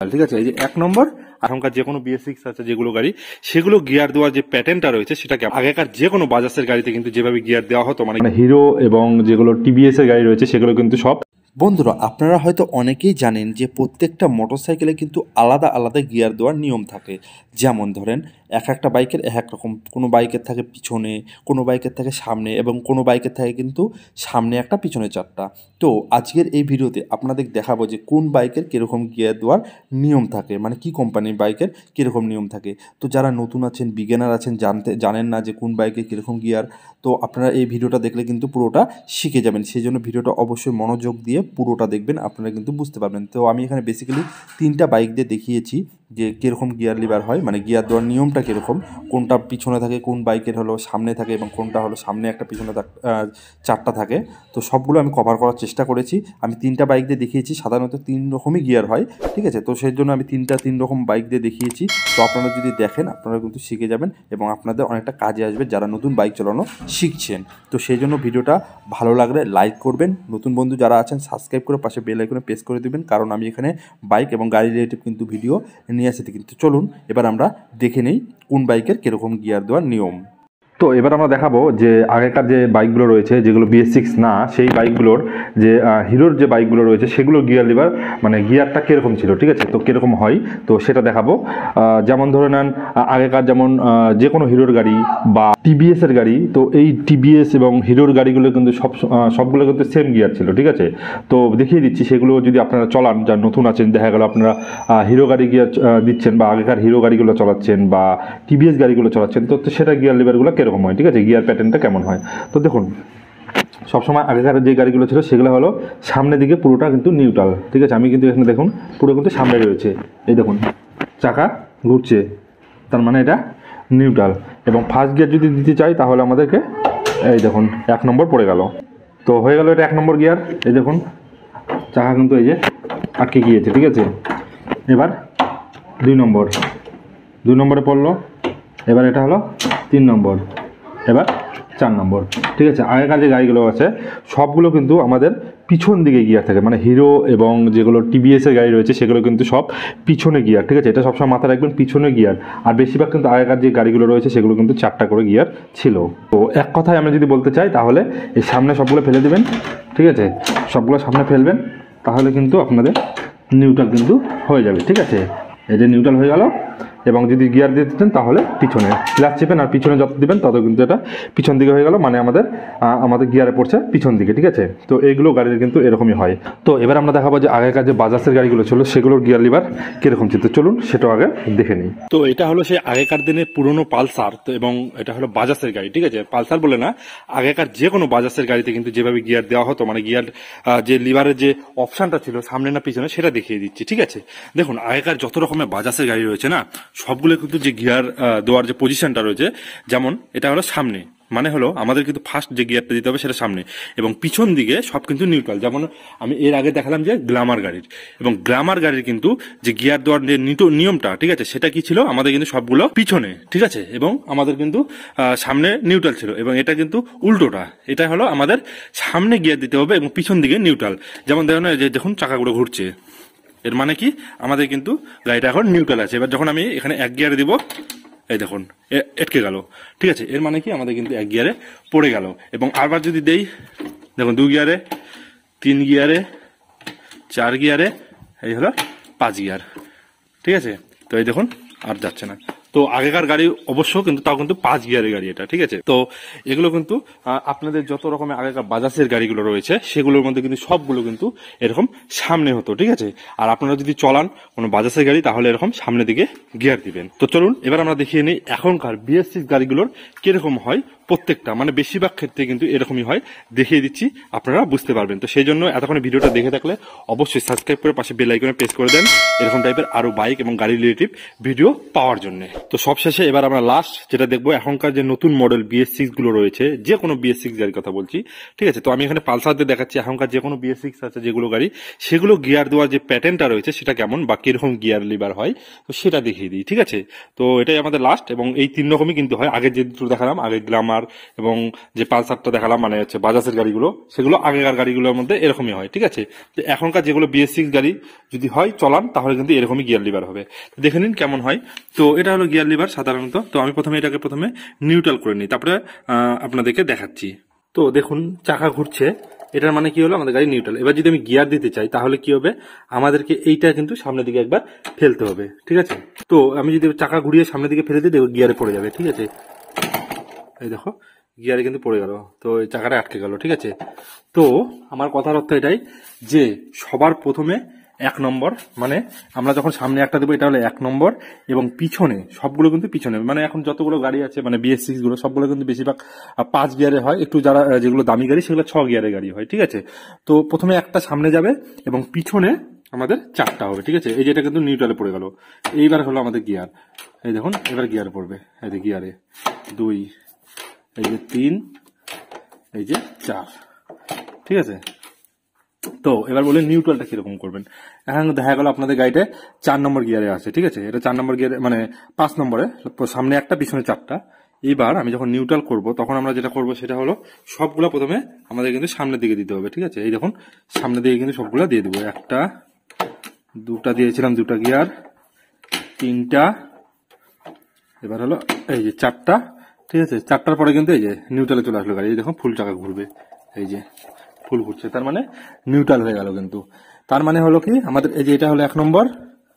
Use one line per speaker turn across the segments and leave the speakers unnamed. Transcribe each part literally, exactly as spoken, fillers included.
ঠিক আছে, এই যে এক নম্বর এখনকার যে কোনো বিএস সিক্স আছে যেগুলো গাড়ি সেগুলো গিয়ার দেওয়ার যে প্যাটার্নটা রয়েছে সেটাকে আগেকার যে কোনো বাজাজের গাড়িতে কিন্তু যেভাবে গিয়ার দেওয়া হতো, মানে হিরো এবং যেগুলো টিভিএস এর গাড়ি রয়েছে সেগুলো কিন্তু সব।
বন্ধুরা, আপনারা হয়তো অনেকেই জানেন যে প্রত্যেকটা মোটরসাইকেলে কিন্তু আলাদা আলাদা গিয়ার দেওয়ার নিয়ম থাকে। যেমন ধরেন এক একটা বাইকের এক এক রকম, কোনো বাইকের থাকে পিছনে, কোনো বাইকের থাকে সামনে, এবং কোনো বাইকের থাকে কিন্তু সামনে একটা পিছনে চারটা। তো আজকের এই ভিডিওতে আপনাদের দেখাবো যে কোন বাইকের কীরকম গিয়ার দেওয়ার নিয়ম থাকে, মানে কি কোম্পানির বাইকের কীরকম নিয়ম থাকে। তো যারা নতুন আছেন, বিগিনার আছেন, জানতে জানেন না যে কোন বাইকে কীরকম গিয়ার, তো আপনারা এই ভিডিওটা দেখলে কিন্তু পুরোটা শিখে যাবেন। সেই জন্য ভিডিওটা অবশ্যই মনোযোগ দিয়ে পুরোটা দেখবেন, আপনারা কিন্তু বুঝতে পারবেন। তো আমি এখানে বেসিক্যালি তিনটা বাইক দিয়ে দেখিয়েছি যে কীরকম গিয়ার লিভার হয়, মানে গিয়ার দেওয়ার নিয়মটা কীরকম, কোনটা পিছনে থাকে, কোন বাইকের হলো সামনে থাকে, এবং কোনটা হলো সামনে একটা পিছনে চারটা থাকে। তো সবগুলো আমি কভার করার চেষ্টা করেছি। আমি তিনটা বাইক দিয়ে দেখিয়েছি, সাধারণত তিন রকমই গিয়ার হয়, ঠিক আছে। তো সেই জন্য আমি তিনটা তিন রকম বাইক দিয়ে দেখিয়েছি। তো আপনারা যদি দেখেন আপনারা কিন্তু শিখে যাবেন এবং আপনাদের অনেকটা কাজে আসবে যারা নতুন বাইক চালানো শিখছেন। তো সেই জন্য ভিডিওটা ভালো লাগলে লাইক করবেন, নতুন বন্ধু যারা আছেন সাবস্ক্রাইব করে পাশে বেল আইকনে প্রেস করে দেবেন, কারণ আমি এখানে বাইক এবং গাড়ি রিলেটেড কিন্তু ভিডিও নিয়ে আসতে। কিন্তু চলুন এবার আমরা দেখে নেই কোন বাইকের কীরকম গিয়ার দেওয়ার নিয়ম।
তো এবার আমরা দেখাবো যে আগেকার যে বাইকগুলো রয়েছে যেগুলো বিএস সিক্স না, সেই বাইকগুলোর যে হিরোর যে বাইকগুলো রয়েছে সেগুলো গিয়ার লিভার মানে গিয়ারটা কীরকম ছিল, ঠিক আছে। তো কীরকম হয় তো সেটা দেখাবো। যেমন ধরে নেন আগেকার যেমন যে কোনো হিরোর গাড়ি বা টিভিএস এর গাড়ি, তো এই টিভিএস এবং হিরোর গাড়িগুলো কিন্তু সব সবগুলো কিন্তু সেম গিয়ার ছিল, ঠিক আছে। তো দেখিয়ে দিচ্ছি সেগুলো যদি আপনারা চলান, যারা নতুন আছেন, দেখা গেল আপনারা হিরো গাড়ি গিয়ার দিচ্ছেন বা আগেকার হিরো গাড়িগুলো চালাচ্ছেন বা টিভিএস গাড়িগুলো চালাচ্ছেন, তো সেটা গিয়ার লিভারগুলো কীরকম হয়, ঠিক আছে, গিয়ার প্যাটার্নটা কেমন হয়। তো দেখুন সবসময় আগেকার যে গাড়িগুলো ছিল সেগুলো হলো সামনের দিকে পুরোটা কিন্তু নিউট্রাল, ঠিক আছে। আমি কিন্তু এখানে দেখুন পুরো কিন্তু সামনে রয়েছে, এই দেখুন চাকা ঘুরছে, তার মানে এটা নিউট্রাল। এবং ফার্স্ট গিয়ার যদি দিতে চাই তাহলে আমাদেরকে এই দেখুন এক নম্বর পড়ে গেল, তো হয়ে গেল এটা এক নম্বর গিয়ার। এই দেখুন চাকা কিন্তু এই যে আটকে গিয়েছে, ঠিক আছে। এবার দুই নম্বর, দুই নম্বরে পড়লো। এবার এটা হলো তিন নম্বর, এবার চার নম্বর, ঠিক আছে। আগেকার যে গাড়িগুলো আছে সবগুলো কিন্তু আমাদের পিছন দিকে গিয়ার থাকে, মানে হিরো এবং যেগুলো টিভিএস এর গাড়ি রয়েছে সেগুলো কিন্তু সব পিছনে গিয়ার, ঠিক আছে। এটা সবসময় মাথায় রাখবেন, পিছনে গিয়ার। আর বেশিরভাগ কিন্তু আগেকার যে গাড়িগুলো রয়েছে সেগুলো কিন্তু চারটা করে গিয়ার ছিল। তো এক কথায় আমি যদি বলতে চাই তাহলে এই সামনে সবগুলো ফেলে দেবেন, ঠিক আছে, সবগুলো সামনে ফেলবেন, তাহলে কিন্তু আপনাদের নিউট্রাল কিন্তু হয়ে যাবে, ঠিক আছে। এই যে নিউট্রাল হয়ে গেল। এবং যদি গিয়ার দিয়ে দিতেন তাহলে পিছনে ক্লাচ চেপেন, আর পিছনে যত দিবেন তত কিন্তু এটা পিছন দিকে হয়ে গেল, মানে আমাদের আমাদের গিয়ারে পড়ছে পিছন দিকে, ঠিক আছে। তো এইগুলো গাড়ির কিন্তু এরকমই হয়। তো এবার আমরা দেখাবো যে আগেকার যে বাজাজের গাড়িগুলো ছিল সেগুলোর গিয়ার লিভার কীরকম ছিল। চলুন সেটাও আগে দেখে নিই। তো এটা হলো সেই আগেকার দিনের পুরনো পালসার, তো এবং এটা হলো বাজাজের গাড়ি, ঠিক আছে। পালসার বলে না, আগেকার যে কোনো বাজাজের গাড়িতে কিন্তু যেভাবে গিয়ার দেওয়া হতো, মানে গিয়ার যে লিভারের যে অপশানটা ছিল সামনে না পিছনে সেটা দেখিয়ে দিচ্ছি, ঠিক আছে। দেখুন আগেকার যত রকমের বাজাজের গাড়ি রয়েছে না, সবগুলো কিন্তু যে গিয়ার দেওয়ার যে পজিশনটা রয়েছে, যেমন এটা হলো সামনে, মানে হলো আমাদের কিন্তু ফার্স্ট যে গিয়ারটা দিতে হবে সেটা সামনে, এবং পিছন দিকে সব কিন্তু নিউট্রাল। যেমন আমি এর আগে দেখালাম যে গ্ল্যামার গাড়ির, এবং গ্ল্যামার গাড়ির কিন্তু যে গিয়ার দেওয়ার যে নিয়মটা, ঠিক আছে, সেটা কি ছিল, আমাদের কিন্তু সবগুলো পিছনে, ঠিক আছে, এবং আমাদের কিন্তু সামনে নিউট্রাল ছিল। এবং এটা কিন্তু উল্টোটা, এটা হলো আমাদের সামনে গিয়ার দিতে হবে এবং পিছন দিকে নিউট্রাল। যেমন দেখুন যে দেখুন চাকাগুলো ঘুরছে, এর মানে কি আমাদের কিন্তু গাড়িটা এখন নিউট্রাল আছে। এবার যখন আমি এখানে এক গিয়ারে দিব, এই দেখুন এটকে গেল, ঠিক আছে, এর মানে কি আমাদের কিন্তু এক গিয়ারে পড়ে গেল। এবং আবার যদি দেই, দেখুন দু গিয়ারে, তিন গিয়ারে, চার গিয়ারে, এই হলো পাঁচ গিয়ার, ঠিক আছে। তো এই দেখুন আর যাচ্ছে না। তো আগেকার গাড়ি অবশ্য কিন্তু তাও কিন্তু পাঁচ গিয়ারের গাড়ি এটা, ঠিক আছে। তো এগুলো কিন্তু আপনাদের যত রকমের আগেকার বাজাজের গাড়িগুলো রয়েছে সেগুলোর মধ্যে কিন্তু সবগুলো কিন্তু এরকম সামনে হতো, ঠিক আছে। আর আপনারা যদি চলান কোনো বাজাজের গাড়ি তাহলে এরকম সামনের দিকে গিয়ার দিবেন। তো চলুন এবার আমরা দেখিয়ে নিই এখনকার বিএস সিক্স গাড়িগুলোর কিরকম হয়। প্রত্যেকটা মানে বেশিরভাগ ক্ষেত্রে কিন্তু এরকমই হয়, দেখিয়ে দিচ্ছি, আপনারা বুঝতে পারবেন। তো সেই জন্য এতক্ষণ ভিডিওটা দেখে থাকলে অবশ্যই সাবস্ক্রাইব করে পাশে বেল আইকনে প্রেস করে দেন এরকম টাইপের আরো বাইক এবং গাড়ি রিলেটিভ ভিডিও পাওয়ার জন্য। তো সবশেষে এবার আমরা লাস্ট যেটা দেখবো, এখনকার যে নতুন মডেল বিএস সিক্স গুলো রয়েছে, যে কোনো বিএস সিক্স গাড়ির কথা বলছি, ঠিক আছে। তো আমি এখানে পালসার দিয়ে দেখাচ্ছি এখনকার যে কোনো বিএস সিক্স আছে যেগুলো গাড়ি, সেগুলো গিয়ার দেওয়ার যে প্যাটার্নটা রয়েছে সেটা কেমন বা কিরকম গিয়ার লিভার হয়, তো সেটা দেখিয়ে দিই, ঠিক আছে। তো এটাই আমাদের লাস্ট, এবং এই তিন রকমই কিন্তু হয়। আগে যে দুটো দেখালাম, আগে গ্ল্যামার গ্ল্যামার এবং যে পালসারটা দেখালাম মানে হচ্ছে বাজাজের গাড়িগুলো, সেগুলো আগেকার গাড়িগুলোর মধ্যে এরকমই হয়, ঠিক আছে। তো এখনকার যেগুলো বিএস সিক্স গাড়ি যদি হয় চলান, তাহলে কিন্তু এরকমই গিয়ার লিভার হবে। দেখে নিন কেমন হয়। তো এটা হলো গিয়ার লিভার সাধারণত। তো আমি প্রথমে এটাকে প্রথমে নিউট্রাল করে নিই, তারপরে আপনাদেরকে দেখাচ্ছি। তো দেখুন চাকা ঘুরছে, এটার মানে কি হলো আমাদের গাড়ি নিউট্রাল। এবার যদি আমি গিয়ার দিতে চাই তাহলে কি হবে, আমাদেরকে এইটা কিন্তু সামনের দিকে একবার ফেলতে হবে, ঠিক আছে। তো আমি যদি চাকা ঘুরিয়ে সামনের দিকে ফেলে দিই, দেখো গিয়ারে পড়ে যাবে, ঠিক আছে। এই দেখো গিয়ারে কিন্তু পড়ে গেল, তো এই চাকাটা আটকে গেল, ঠিক আছে। তো আমার কথার অর্থ এটাই যে সবার প্রথমে এক নম্বর, মানে আমরা যখন সামনে একটা দেবো এটা হলো এক নম্বর, এবং পিছনে সবগুলো কিন্তু পিছনে, মানে এখন যতগুলো গাড়ি আছে মানে বিএস সিক্স গুলো সবগুলো কিন্তু বেশিরভাগ পাঁচ গিয়ারে হয়, একটু যারা যেগুলো দামি গাড়ি সেগুলো ছ গিয়ারের গাড়ি হয়, ঠিক আছে। তো প্রথমে একটা সামনে যাবে এবং পিছনে আমাদের চারটা হবে, ঠিক আছে। এই যে এটা কিন্তু নিউট্রালে পড়ে গেল। এইবার হলো আমাদের গিয়ার, এই দেখুন এবার গিয়ার পড়বে, এই যে গিয়ারে দুই, এই যে তিন, এই যে চার, ঠিক আছে। তো এবার বলে নিউট্রালটা কিরকম করবেন। এখন দেখা গেল আপনাদের গাড়িতে চার নম্বর গিয়ারে আছে, ঠিক আছে। এটা চার নম্বর গিয়ারে মানে পাঁচ নম্বরে, সামনে একটা পিছনে চারটা। এইবার আমি যখন নিউট্রাল করব তখন আমরা যেটা করব সেটা হলো সবগুলা প্রথমে আমাদের কিন্তু সামনের দিকে দিতে হবে, ঠিক আছে। এই দেখুন সামনের দিকে কিন্তু সবগুলা দিয়ে দেবো, একটা দুটা দিয়েছিলাম, দুটা গিয়ার, তিনটা, এবার হলো এই যে চারটা, ঠিক আছে। চারটার পরে কিন্তু এই যে নিউট্রালে চলে আসলো গাড়ি, এই দেখুন ফুল চাকা ঘুরবে, এই যে ফুল ঘুরছে, তার মানে নিউট্রাল হয়ে গেল কিন্তু। তার মানে হলো কি আমাদের এই যে এটা হলো এক নম্বর,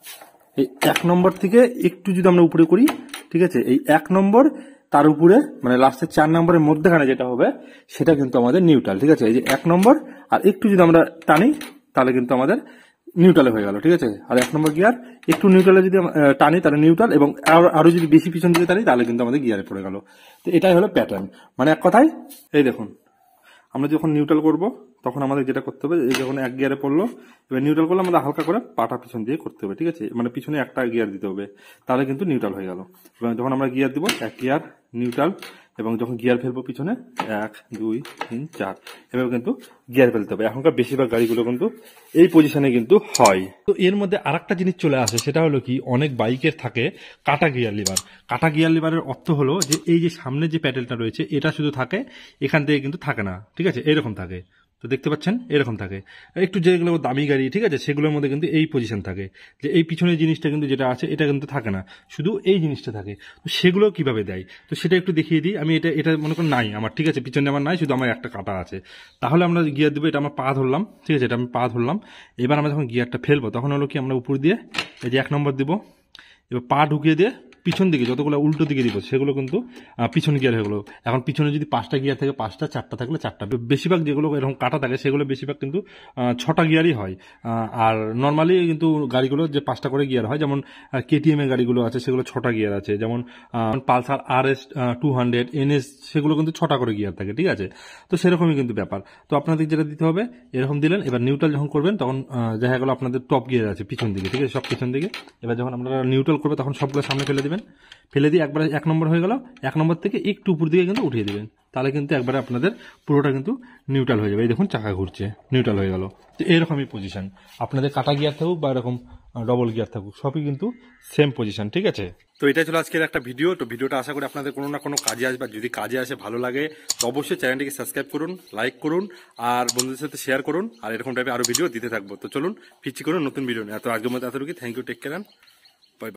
এই এক নম্বর থেকে একটু যদি আমরা উপরে করি, ঠিক আছে, এই এক নম্বর তার উপরে মানে লাস্টের চার নম্বরের মধ্যেখানে যেটা হবে সেটা কিন্তু আমাদের নিউট্রাল, ঠিক আছে। এই যে এক নম্বর আর একটু যদি আমরা টানি তাহলে কিন্তু আমাদের নিউট্রালে হয়ে গেল, ঠিক আছে। আর এক নম্বর গিয়ার একটু নিউট্রালে যদি টানি তাহলে নিউট্রাল, এবং আরো যদি বেশি পিছন দিকে টানি তাহলে কিন্তু আমাদের গিয়ারে পড়ে গেল। তো এটাই হলো প্যাটার্ন, মানে এক কথায় এই দেখুন আমরা যখন নিউট্রাল করব তখন আমাদের যেটা করতে হবে, এই যখন এক গিয়ারে পড়লো, এবার নিউট্রাল করলে আমাদের হালকা করে পাটা পিছন দিয়ে করতে হবে, ঠিক আছে। মানে পিছনে একটা গিয়ার দিতে হবে, তাহলে কিন্তু নিউট্রাল হয়ে গেল। এবং যখন আমরা গিয়ার দিব এক গিয়ার নিউট্রাল, এবং যখন গিয়ার ফেলবো পিছনে এক দুই তিন চার, এভাবে কিন্তু গিয়ার ফেলতে হবে। এখনকার বেশিরভাগ গাড়িগুলো কিন্তু এই পজিশনে কিন্তু হয়। তো এর মধ্যে আরেকটা জিনিস চলে আসে, সেটা হলো কি অনেক বাইকের থাকে কাটা গিয়ার লিভার। কাটা গিয়ার লিভারের অর্থ হলো যে এই যে সামনে যে প্যাডেলটা রয়েছে এটা শুধু থাকে, এখান থেকে কিন্তু থাকে না, ঠিক আছে, এরকম থাকে। তো দেখতে পাচ্ছেন এরকম থাকে। একটু যেগুলো দামি গাড়ি, ঠিক আছে, সেগুলোর মধ্যে কিন্তু এই পজিশন থাকে, যে এই পিছনের জিনিসটা কিন্তু যেটা আছে এটা কিন্তু থাকে না, শুধু এই জিনিসটা থাকে। তো সেগুলো কিভাবে দেয় তো সেটা একটু দেখিয়ে দিই আমি। এটা এটা মনে করেন নাই আমার, ঠিক আছে, পিছনে আমার নাই, শুধু আমার একটা কাটা আছে। তাহলে আমরা গিয়ার দেবো, এটা আমার পা ধরলাম, ঠিক আছে, এটা আমি পা ধরলাম। এবার আমরা যখন গিয়ারটা ফেলবো তখন হলো কি আমরা উপর দিয়ে এই যে এক নম্বর দিব, এবার পা ঢুকিয়ে দিয়ে পিছন দিকে যতগুলো উল্টো দিকে দিব সেগুলো কিন্তু পিছন গিয়ার হয়ে গেলো। এখন পিছনে যদি পাঁচটা গিয়ার থাকে পাঁচটা, চারটা থাকলে চারটা। বেশিরভাগ যেগুলো এরকম কাটা থাকে সেগুলো বেশিরভাগ কিন্তু ছটা গিয়ারই হয়। আর নর্মালি কিন্তু গাড়িগুলো যে পাঁচটা করে গিয়ার হয়, যেমন কেটিএম এর গাড়িগুলো আছে সেগুলো ছটা গিয়ার আছে, যেমন Pulsar R S two hundred NS সেগুলো কিন্তু ছটা করে গিয়ার থাকে, ঠিক আছে। তো সেরকমই কিন্তু ব্যাপার। তো আপনাদের যেটা দিতে হবে এরকম দিলেন। এবার নিউট্রাল যখন করবেন তখন দেখা গেলো আপনাদের টপ গিয়ার আছে পিছন দিকে, ঠিক আছে, সব পিছন দিকে। এবার যখন আপনারা নিউট্রাল করবে তখন সবগুলো সামনে ফেলে দেবেন, ফেলে দিয়ে একবারে এক নম্বর হয়ে গেল, এক নম্বর থেকে একটু উপর দিকে কিন্তু উঠিয়ে দেবেন, তাহলে কিন্তু একবারে আপনাদের পুরোটা কিন্তু নিউট্রাল হয়ে যাবে। এই দেখুন চাকা ঘুরছে, নিউট্রাল হয়ে গেল। তো এরকমই পজিশন আপনাদের কাটা গিয়ার থাকুক বা এরকম ডবল গিয়ার থাকুক, সবই কিন্তু সেম পজিশন, ঠিক আছে। তো এটাই ছিল আজকের একটা ভিডিও। তো ভিডিওটা আশা করি আপনাদের কোনো না কোনো কাজে আসবে, যদি কাজে আসে ভালো লাগে তো অবশ্যই চ্যানেলটিকে সাবস্ক্রাইব করুন, লাইক করুন, আর বন্ধুদের সাথে শেয়ার করুন, আর এরকম টাইপের আরো ভিডিও দিতে থাকবো। তো চলুন ফিরছি করুন নতুন ভিডিও নিয়ে। তো আজকের মধ্যে এতটুকু, থ্যাংক ইউ, টেক কেয়ার।